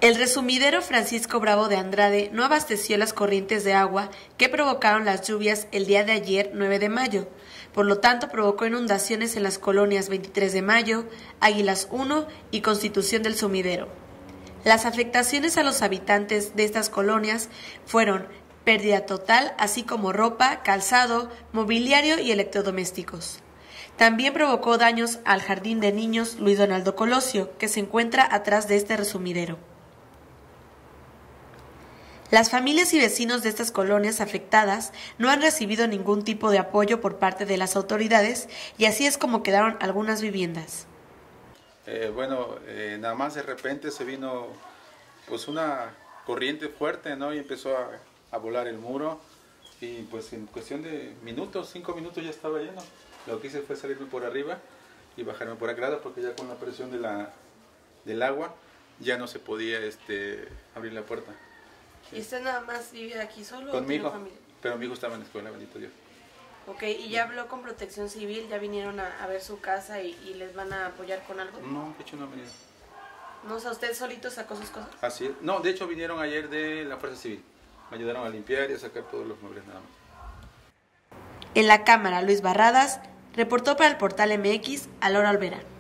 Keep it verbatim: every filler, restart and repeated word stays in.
El resumidero Francisco Bravo de Andrade no abasteció las corrientes de agua que provocaron las lluvias el día de ayer, nueve de mayo. Por lo tanto, provocó inundaciones en las colonias veintitrés de mayo, Águilas uno y Constitución del Sumidero. Las afectaciones a los habitantes de estas colonias fueron pérdida total, así como ropa, calzado, mobiliario y electrodomésticos. También provocó daños al jardín de niños Luis Donaldo Colosio, que se encuentra atrás de este resumidero. Las familias y vecinos de estas colonias afectadas no han recibido ningún tipo de apoyo por parte de las autoridades y así es como quedaron algunas viviendas. Eh, bueno, eh, nada más de repente se vino pues una corriente fuerte, ¿no? Y empezó a, a volar el muro y pues en cuestión de minutos, cinco minutos ya estaba lleno. Lo que hice fue salirme por arriba y bajarme por aquel lado porque ya con la presión de la, del agua ya no se podía este, abrir la puerta. ¿Y usted nada más vive aquí solo? Con o mi hijo, tiene familia? pero mi hijo estaba en la escuela, bendito Dios. Ok, ¿y ya habló con Protección Civil? ¿Ya vinieron a, a ver su casa y, y les van a apoyar con algo? No, de hecho no han venido. ¿No? O sea, ¿usted solito sacó sus cosas? Así es. No, de hecho vinieron ayer de la Fuerza Civil. Me ayudaron a limpiar y a sacar todos los muebles nada más. En la cámara, Luis Barradas reportó para el Portal M X, Alora Olvera.